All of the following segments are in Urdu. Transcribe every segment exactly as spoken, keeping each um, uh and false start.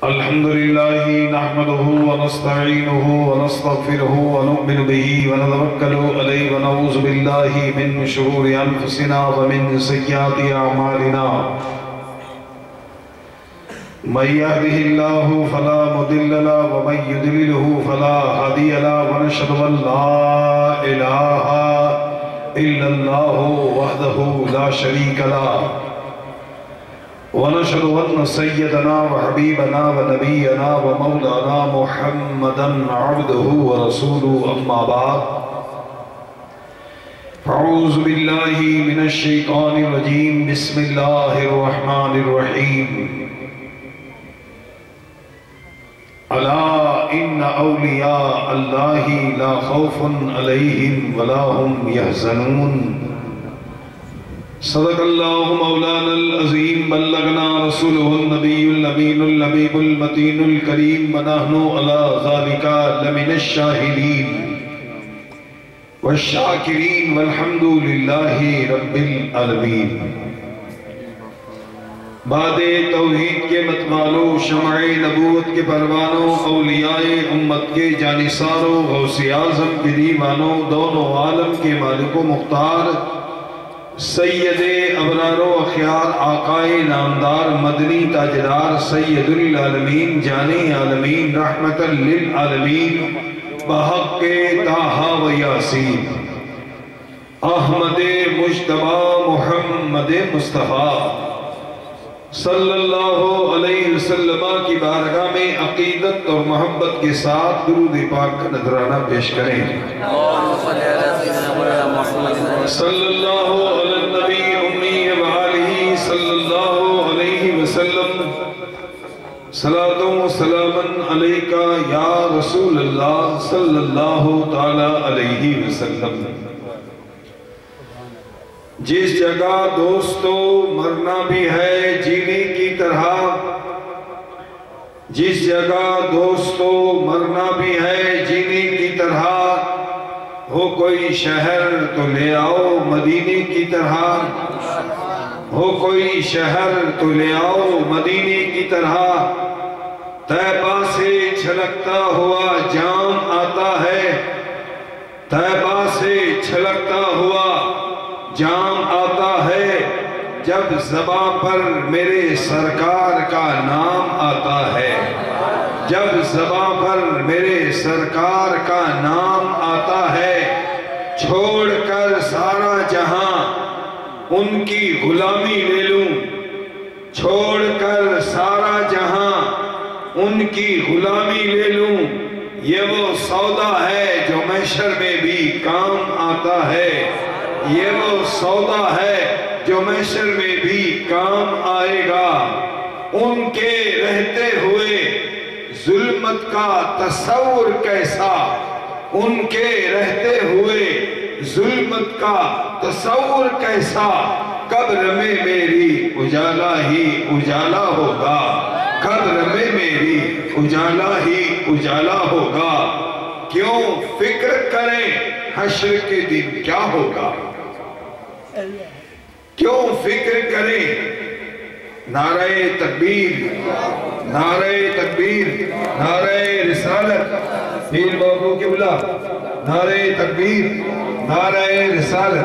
الحمد لله نحمده ونستعينه ونستغفره ونؤمن به ونتوكل عليه ونعوذ بالله من شرور أنفسنا ومن سيئات أعمالنا من يهده الله فلا مضل له ومن يضلله فلا هادي له ونشهد أن لا إله إلا الله وحده لا شريك له ونشهد أن سيدنا وحبيبنا ونبينا ومولانا محمدا عبده ورسوله أما بعد فأعوذ بالله من الشيطان الرجيم بسم الله الرحمن الرحيم ألا إن أولياء الله لا خوف عليهم ولا هم يحزنون صدق الله مولانا العظيم بلغنا رسوله النبي الأمين اللبيب المتين الكريم ونحن على ذلك لمن الشاهدين والشاكرين والحمد لله رب العالمين. بعد توحید کے متوالوں، شمع نبوت کے پروانوں، اولیاء امت کے جانثاروں، غوث اعظم کے دیوانوں، دونوں عالم کے مالک و مختار، سید ابرار و اخیار، آقائے نامدار، مدنی تاجدار، سید العالمین، جانی عالمین، رحمت للعالمین، بحق طٰہٰ و یاسین، احمد مجتبیٰ محمد مصطفیٰ صلی اللہ علیہ وسلم کی بارگاہ میں عقیدت اور محبت کے ساتھ درود پاک کا نذرانہ پیش کریں. صلی اللہ علی النبی امی وآلہ صلی اللہ علیہ وسلم. صلاۃ و سلاما علیکہ یا رسول اللہ صلی اللہ تعالی علیہ وسلم. جس جگہ دوستو مرنا بھی ہے جینے کی طرح، جس جگہ دوستو مرنا بھی ہے جینے کی طرح، ہو کوئی شہر تو لے آؤ مدینے کی طرح، ہو کوئی شہر تو لے آؤ مدینے کی طرح. طیبہ سے چھلکتا ہوا جام آتا ہے، طیبہ سے چھلکتا ہوا جام آتا ہے، جب زباں پر میرے سرکار کا نام آتا ہے، جب زباں پر میرے سرکار کا نام آتا ہے. چھوڑ کر سارا جہاں ان کی غلامی لے لوں، چھوڑ کر سارا جہاں ان کی غلامی لے لوں، یہ وہ سودا ہے جو محشر میں بھی کام آتا ہے، یہ وہ سودا ہے جو محشر میں بھی کام آئے گا. ان کے رہتے ہوئے ظلمت کا تصور کیسا، ان کے رہتے ہوئے ظلمت کا تصور کیسا، قبر میں میری اجالا ہی اجالا ہوگا، قبر میں میری اجالا ہی اجالا ہوگا. کیوں فکر کریں حشر کے دن کیا ہوگا، کیوں فکر کریں. نعرہ تکبیر، نعرہ تکبیر، نعرہ رسالت، پیر بابو قبلہ، نعرہ تکبیر، نعرہ رسالت.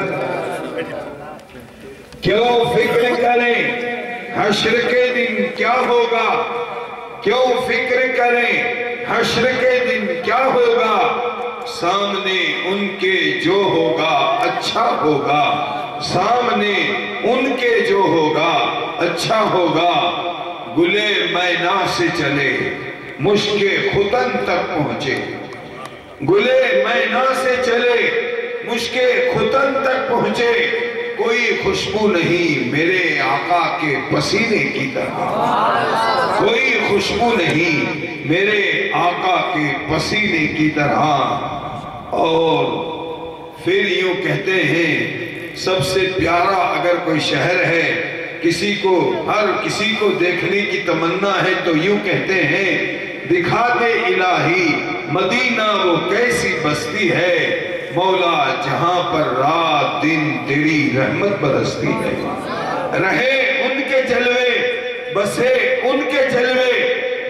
کیوں فکر کریں حشر کے دن کیا ہوگا، کیوں فکر کریں حشر کے دن کیا ہوگا. سامنے ان کے جو ہوگا اچھا ہوگا، سامنے ان کے جو ہوگا اچھا ہوگا. گلے مینا سے چلے مشک ختن تک پہنچے، گلے مینا سے چلے مشک ختن تک پہنچے. کوئی خوشبو نہیں میرے آقا کے پسینے کی طرح، کوئی خوشبو نہیں میرے آقا کے پسینے کی طرح. اور پھر یوں کہتے ہیں سب سے پیارا اگر کوئی شہر ہے، کسی کو ہر کسی کو دیکھنے کی تمنا ہے تو یوں کہتے ہیں دکھا دے الہی مدینہ وہ کیسی بستی ہے، مولا جہاں پر رات دن تیری رحمت برستی ہے. رہے ان کے جلوے، بسے ان کے جلوے،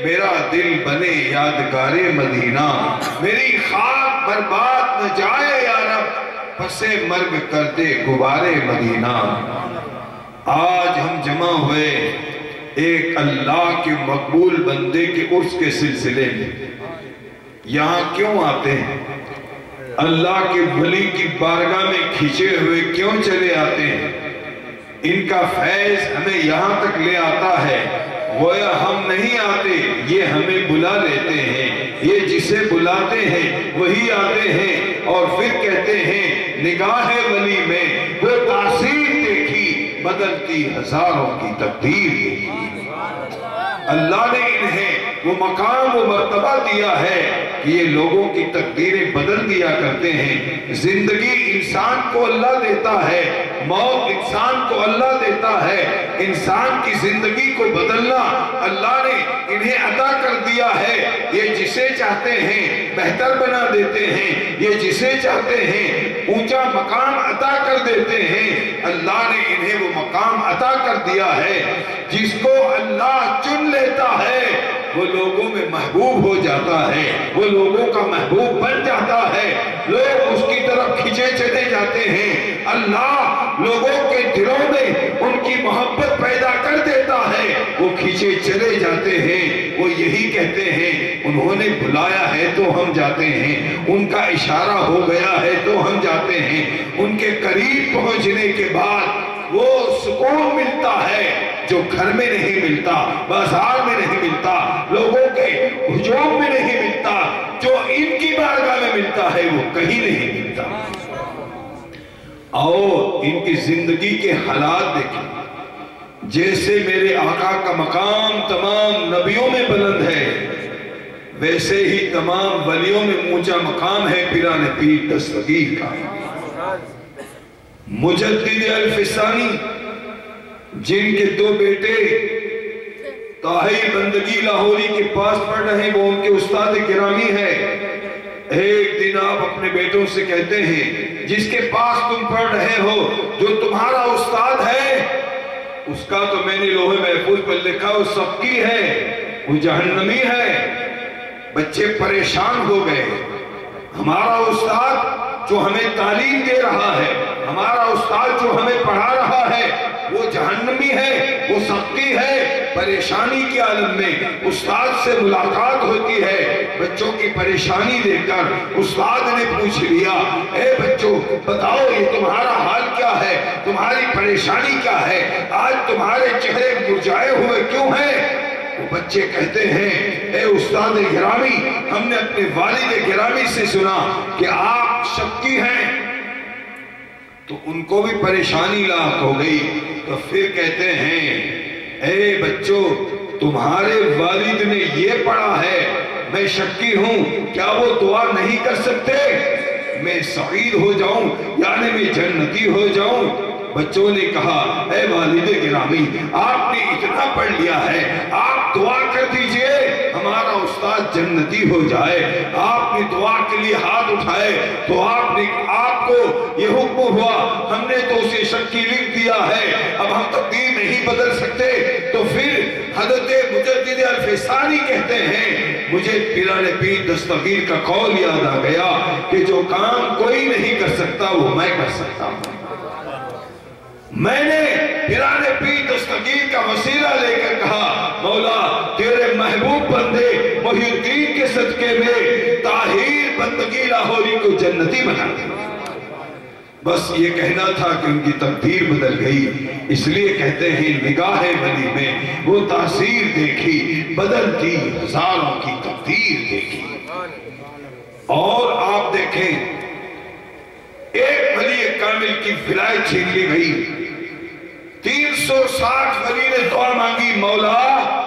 میرا دل بنے یادگار مدینہ، میری خاک برباد نہ جائے یا رب، پسے مرگ کر دے غبارے مدینہ۔ آج ہم جمع ہوئے ایک اللہ کے مقبول بندے کے عرس کے سلسلے میں۔ یہاں کیوں آتے ہیں؟ اللہ کے ولی کی بارگاہ میں کھینچے ہوئے کیوں چلے آتے ہیں؟ ان کا فیض ہمیں یہاں تک لے آتا ہے، گویا ہم نہیں آتے، یہ ہمیں بلا لیتے ہیں۔ یہ جسے بلاتے ہیں وہی آتے ہیں، اور پھر کہتے ہیں نگاہ ولی میں وہ تاثیر دیکھی، بدلتی ہزاروں کی تقدیر دیکھی۔ اللہ نے انہیں وہ مقام و مرتبہ دیا ہے کہ یہ لوگوں کی تقدیریں بدل دیا کرتے ہیں۔ زندگی انسان کو اللہ دیتا ہے، موت انسان کو اللہ دیتا ہے۔ انسان کی زندگی کو بدلنا اللہ نے انہیں عطا کر دیا ہے۔ یہ جسے چاہتے ہیں بہتر بنا دیتے ہیں، یہ جسے چاہتے ہیں اونچا مقام عطا کر دیتے ہیں۔ اللہ نے انہیں وہ مقام عطا کر دیا ہے۔ جس کو اللہ چن لیتا ہے وہ لوگوں میں محبوب ہو جاتا ہے، وہ لوگوں کا محبوب بن جاتا ہے، لوگ اس کی طرف کھینچے چلے جاتے ہیں۔ اللہ لوگوں کے دلوں میں ان کی محبت پیدا کر دیتا ہے، وہ کھینچے چلے جاتے ہیں۔ وہ یہی کہتے ہیں انہوں نے بلایا ہے تو ہم جاتے ہیں، ان کا اشارہ ہو گیا ہے تو ہم جاتے ہیں۔ ان کے قریب پہنچنے کے بعد وہ سکون ملتا ہے جو گھر میں نہیں ملتا، بازار میں نہیں ملتا، لوگوں کے ہجوم میں نہیں ملتا، جو ان کی بارگاہ میں ملتا ہے وہ کہیں نہیں ملتا۔ اور ان کی زندگی کے حالات دیکھیں، جیسے میرے آقا کا مقام تمام نبیوں میں بلند ہے، ویسے ہی تمام ولیوں میں اونچا مقام ہے پیران پیر دستگیر کا۔ مجدد الفسانی جن کے دو بیٹے طاہر بندگی لاہوری کے پاس پڑھ رہے ہیں، وہ ان کے استاد گرامی ہے۔ ایک دن آپ اپنے بیٹوں سے کہتے ہیں جس کے پاس تم پڑھ رہے ہو، جو تمہارا استاد ہے، اس کا تو میں نے لوح محفوظ پر لکھا وہ سبکی ہے، وہ جہنمی ہے۔ بچے پریشان ہو گئے، ہمارا استاد جو ہمیں تعلیم دے رہا ہے، ہمارا استاد جو ہمیں پڑھا رہا ہے وہ جہنمی ہے، وہ سختی ہے۔ پریشانی کے عالم میں استاد سے ملاقات ہوتی ہے، بچوں کی پریشانی دیکھ کر استاد نے پوچھ لیا، اے بچوں بتاؤ یہ تمہارا حال کیا ہے، تمہاری پریشانی کیا ہے، آج تمہارے چہرے مرجھائے ہوئے کیوں ہیں؟ وہ بچے کہتے ہیں اے استاد گرامی، ہم نے اپنے والد گرامی سے سنا کہ آپ شکی ہیں، تو ان کو بھی پریشانی لاحق ہو گئی۔ تو پھر کہتے ہیں اے بچوں تمہارے والد نے یہ پڑھا ہے، میں شکی ہوں، کیا وہ دعا نہیں کر سکتے میں سعید ہو جاؤں، یعنی میں جنتی ہو جاؤں؟ بچوں نے کہا اے والد گرامی آپ نے اتنا پڑھ لیا ہے، آپ دعا کر دیجئے ہمارا استاد جنتی ہو جائے۔ آپ نے دعا کے لیے ہاتھ اٹھائے تو آپ نے آپ کو یہ حکم ہوا، ہم نے تو اسے شکی لکھ دیا ہے، اب ہم تقدیر نہیں بدل سکتے۔ تو پھر حضرت مجدد الفسانی کہتے ہیں مجھے پیران پیر دستگیر کا قول یاد آ گیا کہ جو کام کوئی نہیں کر سکتا وہ میں کر سکتا ہوں۔ میں نے پیران پیر دستگیر کا وسیلہ لے کر کہا مولا تیرے محبوب بندے محی الدین کے صدقے میں طاہر بندگی لاہوری کو جنتی بنا دے۔ بس یہ کہنا تھا کہ ان کی تقدیر بدل گئی، اس لیے کہتے ہیں نگاہ ولی میں وہ تاثیر دیکھی، بدلتی ہزاروں کی تقدیر دیکھی۔ اور آپ دیکھیں ایک ولی کامل کی ولایت چھین لی گئی، تین سو ساٹھ ولی نے دعا مانگی مولا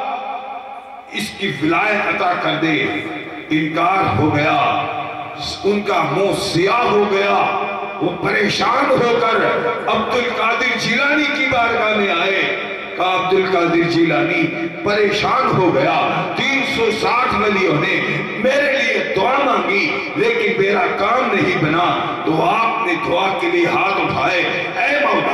اس کی ولایت عطا کر دے، انکار ہو گیا، ان کا منہ سیاہ ہو گیا، وہ پریشان ہو کر عبدالقادر جیلانی کی بارگاہ میں آئے۔ کہا عبدالقادر جیلانی پریشان ہو گیا، تین سو ساٹھ ولیوں نے میرے لیے دعا مانگی لیکن میرا کام نہیں بنا۔ تو آپ نے دعا کے لیے ہاتھ اٹھائے، اے مولا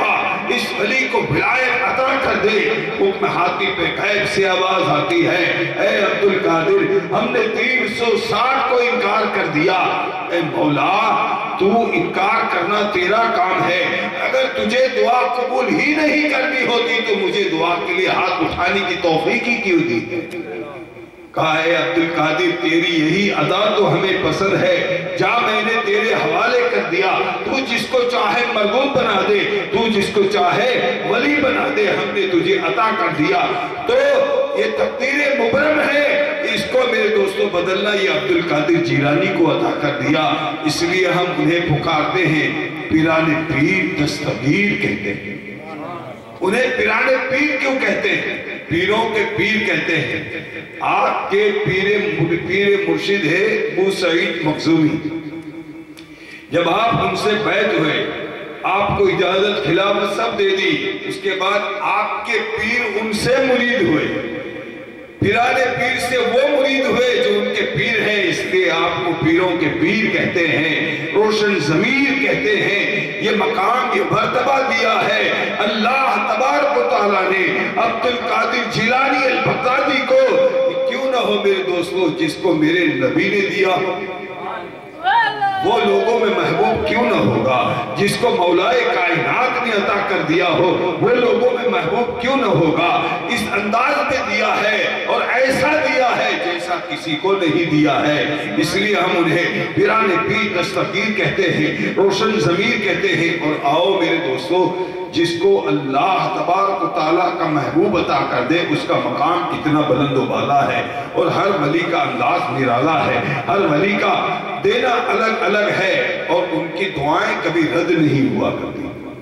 اس ولی کو ولایت عطا کر دے۔ حکم حاطب غیب سے آواز آتی ہے، اے عبد القادر ہم نے تین سو ساٹھ کو انکار کر دیا۔ اے مولا تو انکار کرنا تیرا کام ہے، اگر تجھے دعا قبول ہی نہیں کرنی ہوتی تو مجھے دعا کے لیے ہاتھ اٹھانے کی توفیق ہی کیوں دی؟ کہا اے عبد القادر تیری یہی ادا تو ہمیں پسند ہے، جا میں نے تیرے حوالے کر دیا، تو جس کو چاہے مرغوب بنا دے، تو جس کو چاہے ولی بنا دے، ہم نے تجھے عطا کر دیا۔ تو یہ تقدیر مبرم ہے، اس کو میرے دوستوں بدلنا یہ عبد القادر جیلانی کو عطا کر دیا۔ اس لیے ہم انہیں پکارتے ہیں پیران پیر دستگیر کہتے ہیں۔ انہیں پیران پیر کیوں کہتے ہیں؟ پیروں کے پیر کہتے ہیں۔ آپ کے پیر پیر مرشد ہے ابو سعید مخزومی، جب آپ ان سے بیعت ہوئے آپ کو اجازت خلافت سب دے دی، اس کے بعد آپ کے پیر ان سے مرید ہوئے، پیران پیر سے وہ مرید ہوئے جو ان کے پیر ہیں، اس لیے آپ کو پیروں کے پیر کہتے ہیں، روشن ضمیر کہتے ہیں۔ یہ مقام یہ مرتبہ دیا ہے اللہ تبارک و تعالیٰ نے عبد القادر جیلانی البغدادی کو، کیوں نہ ہو میرے دوستو جس کو میرے نبی نے دیا ہو، وہ لوگوں میں محبوب کیوں نہ ہوگا؟ جس کو مولائے کائنات نے عطا کر دیا ہو وہ لوگوں میں محبوب کیوں نہ ہوگا؟ اس انداز میں دیا ہے اور ایسا دیا ہے جیسا کسی کو نہیں دیا ہے، اس لیے ہم انہیں پیران پیر دستگیر کہتے ہیں، روشن ضمیر کہتے ہیں۔ اور آؤ میرے دوستو جس کو اللہ تبارک و تعالیٰ کا محبوب عطا کر دے اس کا مقام کتنا بلند و بالا ہے، اور ہر ولی کا انداز نرالا ہے، ہر ولی کا دینا الگ الگ ہے، اور ان کی دعائیں کبھی رد نہیں ہوا کرتی۔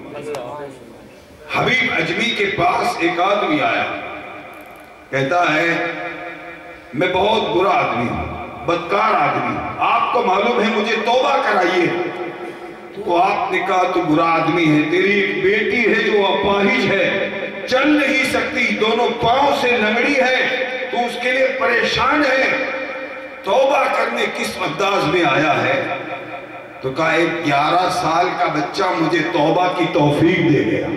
حبیب اجمی کے پاس ایک آدمی آیا، کہتا ہے میں بہت برا آدمی ہوں، بدکار آدمی ہوں، آپ کو معلوم ہے مجھے توبہ کرائیے۔ تو آپ نے کہا تو برا آدمی ہے، تیری ایک بیٹی ہے جو اپاہج ہے، چل نہیں سکتی، دونوں پاؤں سے لنگڑی ہے، تو اس کے لیے پریشان ہے، توبہ کرنے کس انداز میں آیا ہے؟ تو کہا ایک گیارہ سال کا بچہ مجھے توبہ کی توفیق دے گیا۔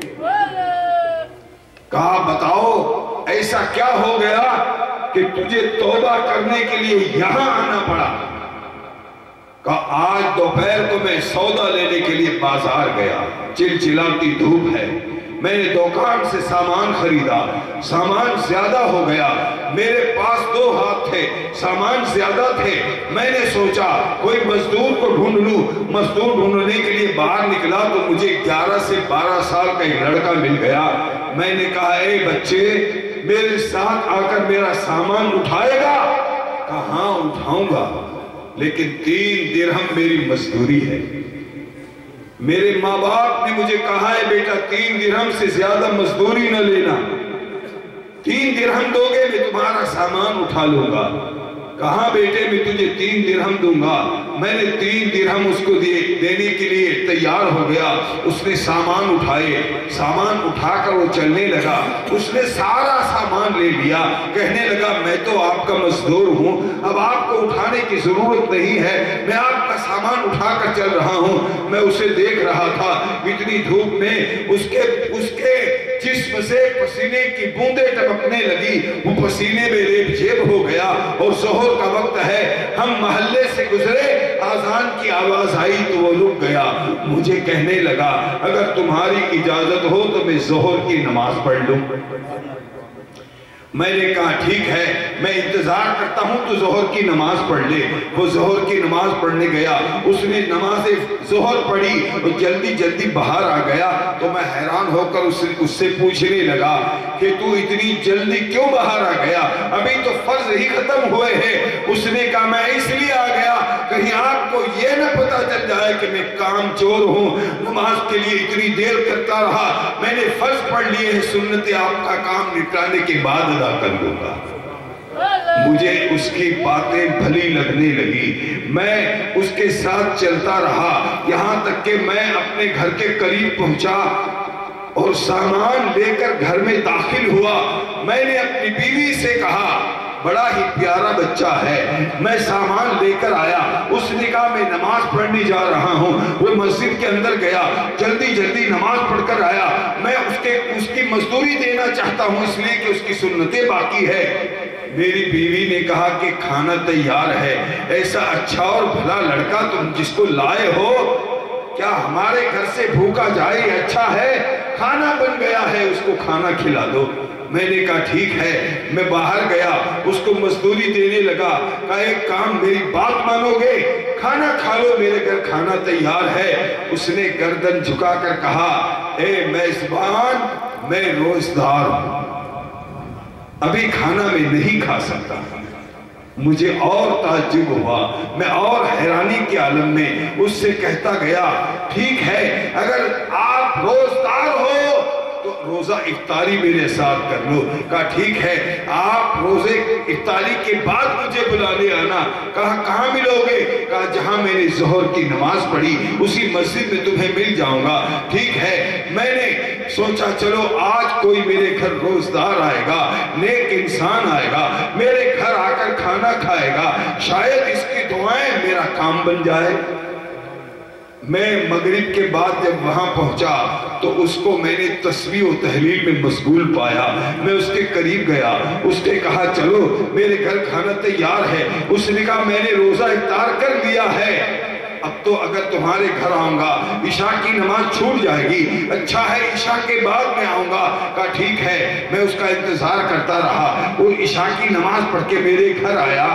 کہا بتاؤ ایسا کیا ہو گیا کہ تجھے توبہ کرنے کے لیے یہاں آنا پڑا؟ کہا آج دوپہر کو میں سودا لینے کے لیے بازار گیا، چلچلاتی دھوپ ہے، میں نے دکان سے سامان خریدا، سامان زیادہ ہو گیا، میرے پاس دو ہاتھ تھے، سامان زیادہ تھے، میں نے سوچا کوئی مزدور کو ڈھونڈ لوں، مزدور ڈھونڈنے کے لیے باہر نکلا تو مجھے گیارہ سے بارہ سال کا ایک لڑکا مل گیا۔ میں نے کہا اے بچے میرے ساتھ آ کر میرا سامان اٹھائے گا؟ کہا ہاں اٹھاؤں گا، لیکن تین درہم میری مزدوری ہے۔ میرے ماں باپ نے مجھے کہا ہے بیٹا تین درہم سے زیادہ مزدوری نہ لینا، تین درہم دو گے میں تمہارا سامان اٹھا لوں گا۔ کہاں بیٹے میں تجھے تین درہم دوں گا۔ میں نے تین درہم اس کو دینے کے لیے تیار ہو گیا، اس نے سامان اٹھائے، سامان اٹھا کر وہ چلنے لگا، اس نے سارا سامان لے لیا، کہنے لگا میں تو آپ کا مزدور ہوں، اب آپ کو اٹھانے کی ضرورت نہیں ہے، میں آپ کا سامان اٹھا کر چل رہا ہوں۔ میں اسے دیکھ رہا تھا، اتنی دھوپ میں اس کے اس کے جسم سے پسینے کی بوندیں ٹپکنے لگی، وہ پسینے میں ریب جیب ہو گیا، اور ظہر کا وقت ہے، ہم محلے سے گزرے، آذان کی آواز آئی تو وہ رک گیا، مجھے کہنے لگا اگر تمہاری اجازت ہو تو میں ظہر کی نماز پڑھ لوں۔ میں نے کہا ٹھیک ہے میں انتظار کرتا ہوں تو ظہر کی نماز پڑھ لے۔ وہ ظہر کی نماز پڑھنے گیا، اس نے نماز ظہر پڑھی اور جلدی جلدی باہر آ گیا، تو میں حیران ہو کر اس سے پوچھنے لگا کہ تو اتنی جلدی کیوں باہر آ گیا، ابھی تو فرض ہی ختم ہوئے ہیں۔ اس نے کہا میں اس لیے آ گیا کہیں آپ کو یہ نہ پتا چل جائے کہ میں کام چور ہوں، نماز کے لیے اتنی دیر کرتا رہا، میں نے فرض پڑھ لیے ہیں، سنت آپ کا کام نپٹانے کے بعد ادا کر لوں گا۔ مجھے اس کی باتیں بھلی لگنے لگی، میں اس کے ساتھ چلتا رہا، یہاں تک کہ میں اپنے گھر کے قریب پہنچا اور سامان لے کر گھر میں داخل ہوا۔ میں نے اپنی بیوی سے کہا بڑا ہی پیارا بچہ ہے، میں سامان لے کر آیا، اس نے کہا میں نماز پڑھنے جا رہا ہوں، وہ مسجد کے اندر گیا، جلدی جلدی نماز پڑھ کر آیا، میں اس کے اس کی مزدوری دینا چاہتا ہوں اس لیے کہ اس کی سنتیں باقی ہے۔ میری بیوی نے کہا کہ کھانا تیار ہے، ایسا اچھا اور بھلا لڑکا تم جس کو لائے ہو کیا ہمارے گھر سے بھوکا جائے؟ اچھا ہے کھانا بن گیا ہے، اس کو کھانا کھلا دو۔ میں نے کہا ٹھیک ہے، میں باہر گیا، اس کو مزدوری دینے لگا، کہا ایک کام میری بات مانو گے، کھانا کھا لو، میرے گھر کھانا تیار ہے۔ اس نے گردن جھکا کر کہا اے میزبان میں روزدار ہوں، ابھی کھانا میں نہیں کھا سکتا۔ مجھے اور تعجب ہوا، میں اور حیرانی کے عالم میں اس سے کہتا گیا ٹھیک ہے اگر آپ روزدار ہو تو روزہ افطاری میرے ساتھ کر لو۔ کہا ٹھیک ہے آپ روزے افطاری کے بعد مجھے بلانے آنا۔ کہا کہاں ملو گے؟ کہا جہاں میں نے ظہر کی نماز پڑھی اسی مسجد میں تمہیں مل جاؤں گا۔ ٹھیک ہے، میں نے سوچا چلو آج کوئی میرے گھر روزدار آئے گا، نیک انسان آئے گا، میرے گھر آ کر کھانا کھائے گا، شاید اس کی دعائیں میرا کام بن جائے۔ میں مغرب کے بعد جب وہاں پہنچا تو اس کو میں نے تسبیح و تحلیل میں مشغول پایا۔ میں اس کے قریب گیا، اس نے کہا چلو میرے گھر کھانا تیار ہے۔ اس نے کہا میں نے روزہ افطار کر لیا ہے، اب تو اگر تمہارے گھر آؤں گا عشاء کی نماز چھوٹ جائے گی، اچھا ہے عشاء کے بعد میں آؤں گا۔ کہا ٹھیک ہے، میں اس کا انتظار کرتا رہا، وہ عشاء کی نماز پڑھ کے میرے گھر آیا۔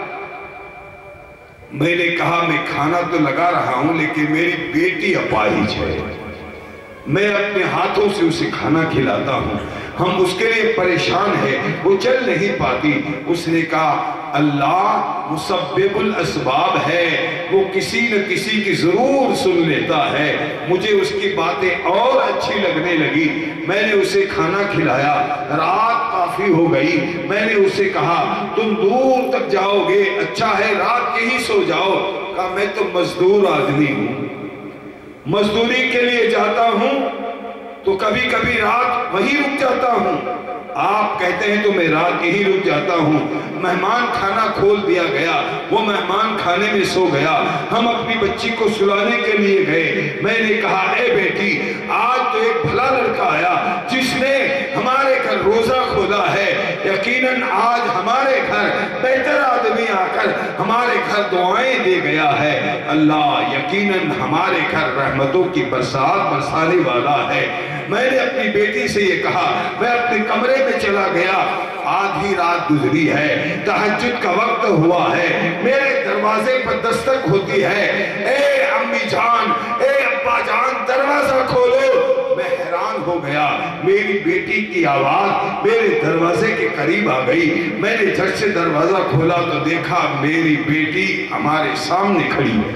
میں نے کہا میں کھانا تو لگا رہا ہوں لیکن میری بیٹی اپاہج ہے، میں اپنے ہاتھوں سے اسے کھانا کھلاتا ہوں، ہم اس کے لیے پریشان ہیں، وہ چل نہیں پاتی۔ اس نے کہا اللہ مسبب الاسباب ہے، وہ کسی نہ کسی کی ضرور سن لیتا ہے۔ مجھے اس کی باتیں اور اچھی لگنے لگی، میں نے اسے کھانا کھلایا، رات کافی ہو گئی، میں نے اسے کہا تم دور تک جاؤ گے، اچھا ہے رات یہی سو جاؤ۔ کہا میں تو مزدور آدمی ہوں، مزدوری کے لیے جاتا ہوں تو کبھی کبھی رات وہی رک جاتا ہوں، آپ کہتے ہیں تو میں رات یہی رک جاتا ہوں۔ مہمان کھانا کھول دیا گیا، وہ مہمان کھانے میں سو گیا، ہم اپنی بچی کو سلانے کے لیے گئے۔ میں نے کہا اے بیٹی آج تو ایک بھلا لڑکا آیا جس نے ہمارے گھر روزہ کھولا ہے، یقیناً آج ہمارے گھر بہتر آدمی آ کر ہمارے گھر دعائیں دے گیا ہے، اللہ یقیناً ہمارے گھر رحمتوں کی برسات برسانے والا ہے۔ میں نے اپنی بیٹی سے یہ کہا، میں اپنے کمرے میں چلا گیا، آدھی رات گزری ہے، تہجد کا وقت ہوا ہے، میرے دروازے پر دستک ہوتی ہے، اے امی جان اے ابا جان دروازہ کھولو۔ میں حیران ہو گیا، میری بیٹی کی آواز میرے دروازے کے قریب آ گئی، میں نے جھٹ سے دروازہ کھولا تو دیکھا میری بیٹی ہمارے سامنے کھڑی ہے۔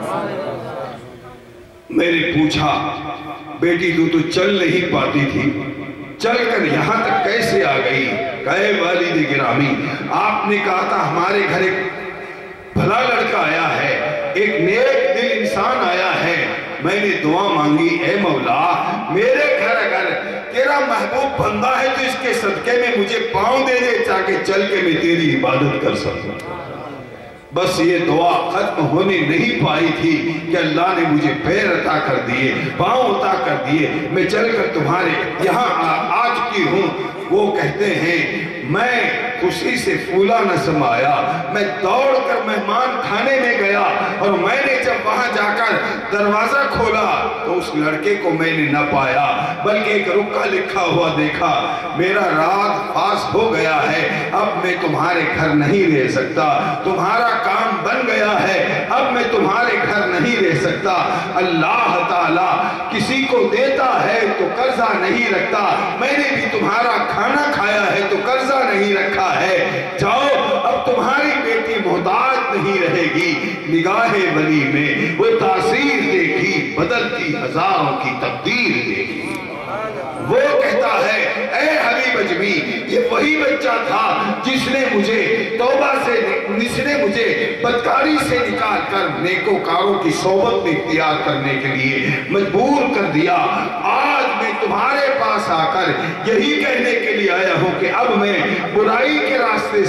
میں نے پوچھا بیٹی تو تو چل نہیں پاتی تھی، چل کر یہاں تک کیسے آ گئی؟ کہے والد گرامی آپ نے کہا تھا ہمارے گھر ایک بھلا لڑکا آیا ہے، ایک نیک دل انسان آیا ہے، میں نے دعا مانگی اے مولا میرے گھر اگر تیرا محبوب بندہ ہے تو اس کے صدقے میں مجھے پاؤں دے دے تاکہ چل کے میں تیری عبادت کر سکوں۔ بس یہ دعا ختم ہونے نہیں پائی تھی کہ اللہ نے مجھے پیر عطا کر دیے، پاؤں عطا کر دیے، میں چل کر تمہارے یہاں آ چکی ہوں۔ وہ کہتے ہیں میں خوشی سے پھولا نہ سمایا، میں دوڑ کر مہمان کھانے میں گیا اور میں نے جب وہاں جا کر دروازہ کھولا تو اس لڑکے کو میں نے نہ پایا بلکہ ایک رکا لکھا ہوا دیکھا، میرا رات پاس ہو گیا ہے، اب میں تمہارے گھر نہیں رہ سکتا، تمہارا کام بن گیا ہے، اب میں تمہارے گھر نہیں رہ سکتا۔ اللہ تعالیٰ کسی کو دیتا ہے تو قرضہ نہیں رکھتا، میں نے بھی تمہارا کھانا کھایا ہے تو قرضہ نہیں رکھا ہے، جاؤ اب تمہاری بیٹی محتاج نہیں رہے گی۔ نگاہ ولی میں وہ تاثیر دیکھی، بدلتی ہزاروں کی تقدیر دیکھی۔ وہ کہتا ہے اے حبیب اجمی یہ وہی بچہ تھا جس نے مجھے توبہ سے جس نے مجھے بدکاری سے نکال کر نیکوکاروں کی صحبت میں اختیار کرنے کے لیے مجبور کر دیا۔ آج میں تمہارے پاس آ کر یہی کہنے کے لیے آیا ہوں کہ اب میں برائی کے راستے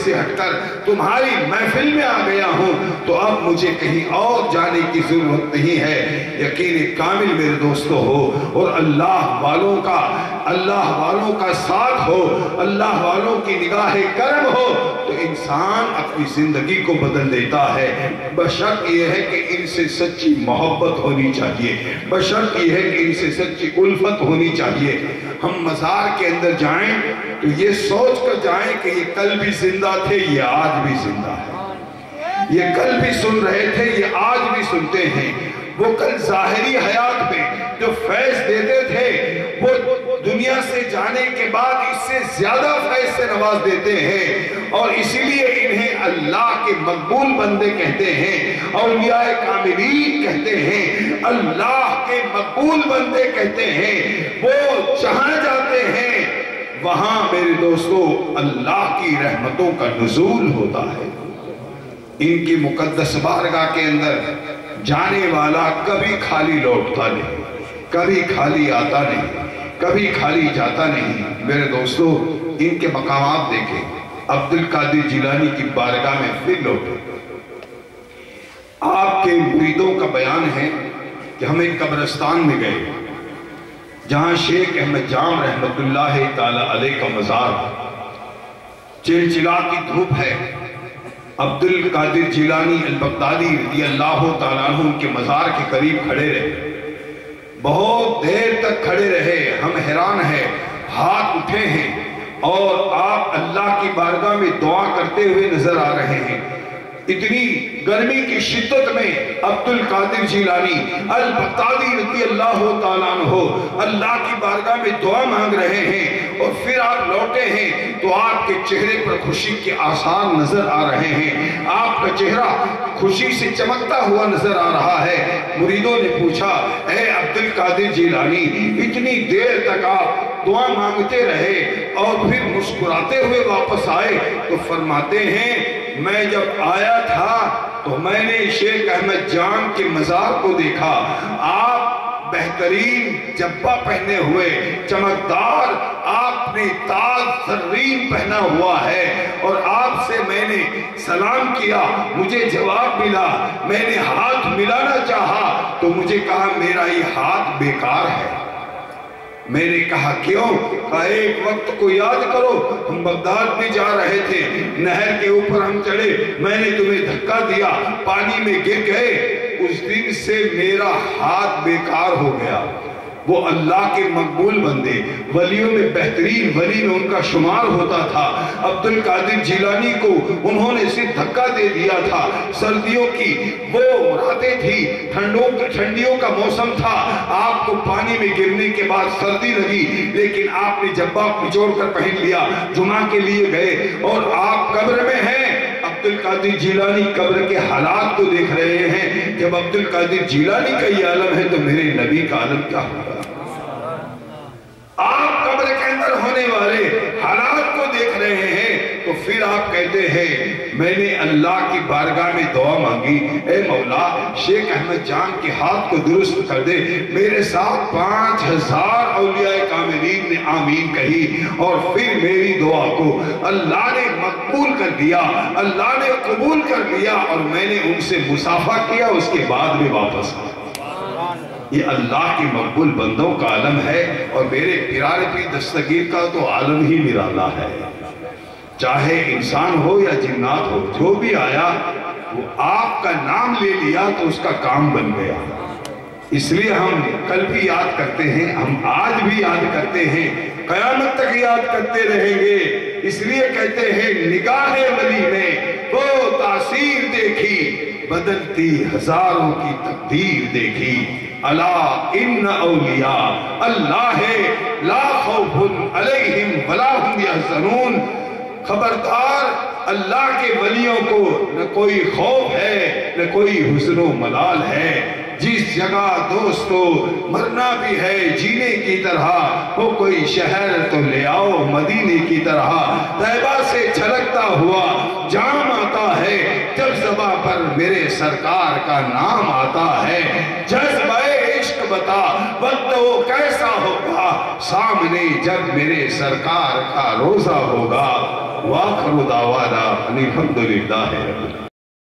سے ہٹ کر تمہاری محفل میں آ گیا ہوں تو اب مجھے کہیں اور جانے کی ضرورت نہیں ہے۔ یقین کامل میرے دوستو ہو اور اللہ والوں کا اللہ والوں کا ساتھ ہو، اللہ والوں کی نگاہ کرم ہو تو انسان اپنی زندگی کو بدل دیتا ہے۔ بشرط یہ ہے کہ ان سے سچی محبت ہونی چاہیے، بشرط یہ ہے کہ ان سے سچی الفت ہونی چاہیے۔ ہم مزار کے اندر جائیں تو یہ سوچ کر جائیں کہ یہ کل بھی زندہ تھے، یہ آج بھی زندہ ہے، یہ کل بھی سن رہے تھے، یہ آج بھی سنتے ہیں۔ وہ کل ظاہری حیات میں جو فیض دیتے تھے وہ دنیا سے جانے کے بعد اس سے زیادہ فیض سے نواز دیتے ہیں، اور اسی لیے انہیں اللہ کے مقبول بندے کہتے ہیں، اولیاء کاملین کہتے ہیں، اللہ کے مقبول بندے کہتے ہیں۔ وہ جہاں جاتے ہیں وہاں میرے دوستو اللہ کی رحمتوں کا نزول ہوتا ہے۔ ان کی مقدس بارگاہ کے اندر جانے والا کبھی خالی لوٹتا نہیں، کبھی خالی آتا نہیں، کبھی خالی جاتا نہیں۔ میرے دوستو ان کے مقامات دیکھیں، عبد القادر جیلانی کی بارگاہ میں پھر لوٹے۔ آپ کے مریدوں کا بیان ہے کہ ہم ایک قبرستان میں گئے جہاں شیخ احمد جام رحمت اللہ تعالی علیہ کا مزار، چلچلا کی دھوپ ہے۔ عبد القادر جیلانی البغدادی رضی اللہ تعالیٰ عنہ ان کے مزار کے قریب کھڑے رہے، بہت دیر تک کھڑے رہے۔ ہم حیران ہیں، ہاتھ اٹھے ہیں اور آپ اللہ کی بارگاہ میں دعا کرتے ہوئے نظر آ رہے ہیں۔ اتنی گرمی کی شدت میں عبد القادر جیلانی البغدادی رضی اللہ تعالیٰ عنہ اللہ کی بارگاہ میں دعا مانگ رہے ہیں، اور پھر آپ لوٹے ہیں تو آپ کے چہرے پر خوشی کے آثار نظر آ رہے ہیں، آپ کا چہرہ خوشی سے چمکتا ہوا نظر آ رہا ہے۔ مریدوں نے پوچھا، اے عبد القادر جیلانی، اتنی دیر تک آپ دعا مانگتے رہے اور پھر مسکراتے ہوئے واپس آئے؟ تو فرماتے ہیں، میں جب آیا تھا تو میں نے شیخ احمد جام کے مزار کو دیکھا، آپ بہترین جبہ پہنے ہوئے چمکدار، آپ نے تاج زرین پہنا ہوا ہے، اور آپ سے میں نے سلام کیا، مجھے جواب ملا، میں نے ہاتھ ملانا چاہا تو مجھے کہا میرا یہ ہاتھ بیکار ہے۔ میں نے کہا کیوں؟ کہا ایک وقت کو یاد کرو، ہم بغداد میں جا رہے تھے، نہر کے اوپر ہم چڑھے، میں نے تمہیں دھکا دیا، پانی میں گر گئے، اس دن سے میرا ہاتھ بیکار ہو گیا۔ وہ اللہ کے مقبول بندے، ولیوں میں بہترین ولی میں ان کا شمار ہوتا تھا۔ عبد القادر جیلانی کو انہوں نے صرف دھکا دے دیا تھا، سردیوں کی وہ راتیں تھی، ٹھنڈیوں کا موسم تھا، آپ کو پانی میں گرنے کے بعد سردی لگی، لیکن آپ نے جبہ پچوڑ کر پہن لیا، جمعہ کے لیے گئے، اور آپ قبر میں ہیں۔ عبد القادر جیلانی قبر کے حالات کو دیکھ رہے ہیں۔ جب عبد القادر جیلانی کا یہ عالم ہے تو میرے نبی کا عالم کیا ہوگا؟ آپ قبر کے اندر ہونے والے حالات کو دیکھ رہے ہیں تو پھر آپ کہتے ہیں میں نے اللہ کی بارگاہ میں دعا مانگی، اے مولا شیخ احمد جام کے ہاتھ کو درست کر دے۔ میرے ساتھ پانچ ہزار اولیاء کاملین نے آمین کہی، اور پھر میری دعا کو اللہ نے مقبول کر دیا، اللہ نے قبول کر لیا، اور میں نے ان سے مصافحہ کیا، اس کے بعد میں واپس آیا۔ یہ اللہ کی مقبول بندوں کا عالم ہے، اور میرے پیارے پیر دستگیر کا تو عالم ہی نرالا ہے۔ چاہے انسان ہو یا جنات ہو، جو بھی آیا وہ آپ کا نام لے لیا تو اس کا کام بن گیا۔ اس لیے ہم کل بھی یاد کرتے ہیں، ہم آج بھی یاد کرتے ہیں، قیامت تک یاد کرتے رہیں گے۔ اس لیے کہتے ہیں نگاہ ولی میں وہ تاثیر دیکھی، بدلتی ہزاروں کی تقدیر دیکھی۔ الا ان اولیاء اللہ لا خوف علیہم ولا هم یحزنون۔ خبردار، اللہ کے ولیوں کو نہ کوئی خوف ہے نہ کوئی حزن و ملال ہے۔ جس جگہ دوستو مرنا بھی ہے جینے کی طرح، وہ کوئی شہر تو لے آؤ مدینے کی طرح۔ طیبہ سے چھلکتا ہوا جام آتا ہے، جب زباں پر میرے سرکار کا نام آتا ہے۔ جذبہ عشق بتا وقت وہ کیسا ہوگا، سامنے جب میرے سرکار کا روزہ ہوگا۔ وآخر دعوانا ان الحمد للہ رب العالمین۔